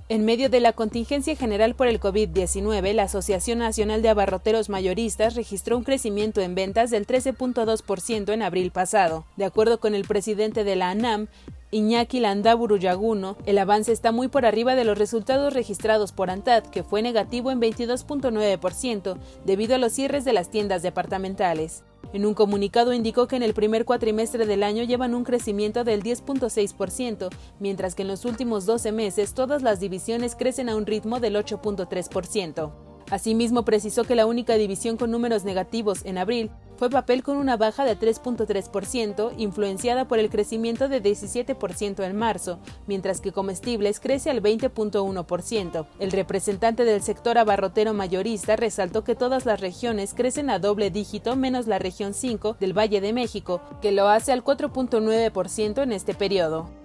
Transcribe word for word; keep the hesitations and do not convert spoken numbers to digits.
En medio de la contingencia general por el COVID diecinueve, la Asociación Nacional de Abarroteros Mayoristas registró un crecimiento en ventas del trece punto dos por ciento en abril pasado. De acuerdo con el presidente de la ANAM, Iñaki Landaburu Yaguno, el avance está muy por arriba de los resultados registrados por ANTAD, que fue negativo en veintidós punto nueve por ciento debido a los cierres de las tiendas departamentales. En un comunicado indicó que en el primer cuatrimestre del año llevan un crecimiento del diez punto seis por ciento, mientras que en los últimos doce meses todas las divisiones crecen a un ritmo del ocho punto tres por ciento. Asimismo, precisó que la única división con números negativos en abril fue papel, con una baja de tres punto tres por ciento, influenciada por el crecimiento de diecisiete por ciento en marzo, mientras que comestibles crece al veinte punto uno por ciento. El representante del sector abarrotero mayorista resaltó que todas las regiones crecen a doble dígito menos la región cinco del Valle de México, que lo hace al cuatro punto nueve por ciento en este periodo.